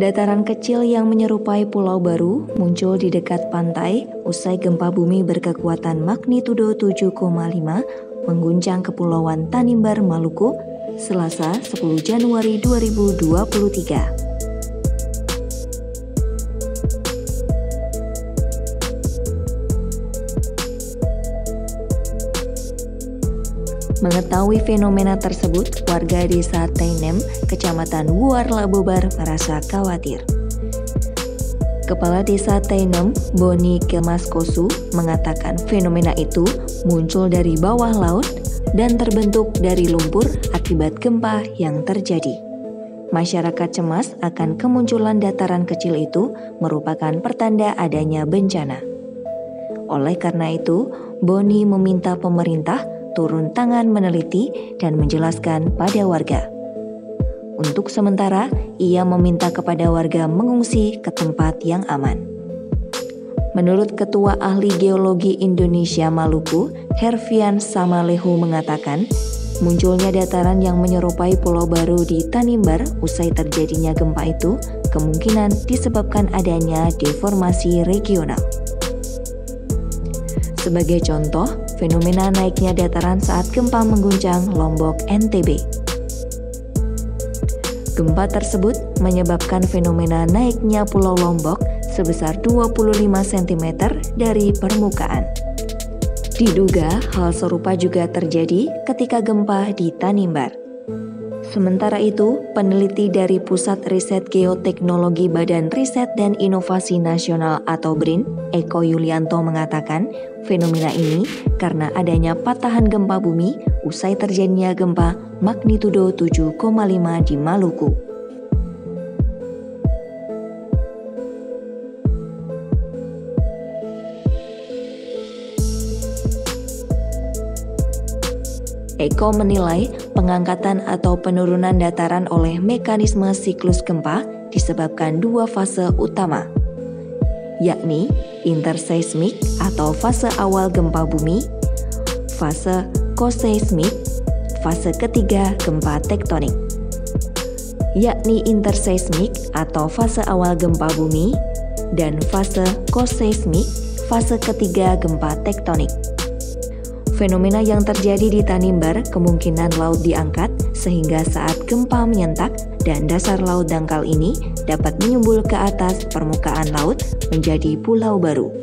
Dataran kecil yang menyerupai pulau baru muncul di dekat pantai usai gempa bumi berkekuatan magnitudo 7,5 mengguncang Kepulauan Tanimbar, Maluku, Selasa 10 Januari 2023. Mengetahui fenomena tersebut, warga desa Tainem, Kecamatan Wuar Labobar merasa khawatir. Kepala Desa Tainem, Boni Kelmaskosu, mengatakan fenomena itu muncul dari bawah laut dan terbentuk dari lumpur akibat gempa yang terjadi. Masyarakat cemas akan kemunculan dataran kecil itu merupakan pertanda adanya bencana. Oleh karena itu, Boni meminta pemerintah turun tangan meneliti dan menjelaskan pada warga. Untuk sementara, ia meminta kepada warga mengungsi ke tempat yang aman. Menurut Ketua Ahli Geologi Indonesia Maluku, Herfian Samalehu mengatakan, munculnya dataran yang menyerupai pulau baru di Tanimbar usai terjadinya gempa itu kemungkinan disebabkan adanya deformasi regional. Sebagai contoh, fenomena naiknya dataran saat gempa mengguncang Lombok, NTB. Gempa tersebut menyebabkan fenomena naiknya Pulau Lombok sebesar 25 cm dari permukaan. Diduga hal serupa juga terjadi ketika gempa di Tanimbar. Sementara itu, peneliti dari Pusat Riset Geoteknologi Badan Riset dan Inovasi Nasional atau BRIN, Eko Yulianto mengatakan, fenomena ini karena adanya patahan gempa bumi usai terjadinya gempa magnitudo 7,5 di Maluku. Eko menilai pengangkatan atau penurunan dataran oleh mekanisme siklus gempa disebabkan dua fase utama, yakni interseismik atau fase awal gempa bumi, fase koseismik, fase ketiga gempa tektonik. Yakni interseismik atau fase awal gempa bumi dan fase koseismik, fase ketiga gempa tektonik. Fenomena yang terjadi di Tanimbar kemungkinan laut diangkat sehingga saat gempa menyentak dan dasar laut dangkal ini dapat menyumbul ke atas permukaan laut menjadi pulau baru.